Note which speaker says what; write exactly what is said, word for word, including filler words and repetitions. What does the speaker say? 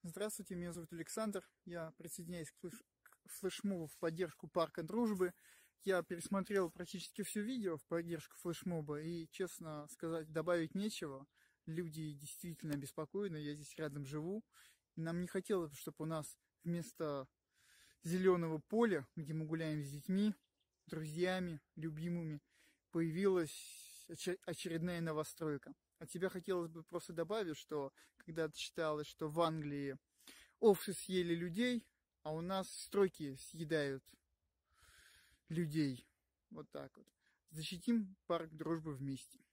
Speaker 1: Здравствуйте, меня зовут Александр. Я присоединяюсь к флеш- к флешмобу в поддержку Парка Дружбы. Я пересмотрел практически все видео в поддержку флешмоба, и, честно сказать, добавить нечего. Люди действительно обеспокоены, я здесь рядом живу. И нам не хотелось, чтобы у нас вместо зеленого поля, где мы гуляем с детьми, друзьями, любимыми, появилась очер- очередная новостройка. От тебя хотелось бы просто добавить, что когда-то считалось, что в Англии овцы съели людей, а у нас стройки съедают людей. Вот так вот. Защитим парк Дружбы вместе.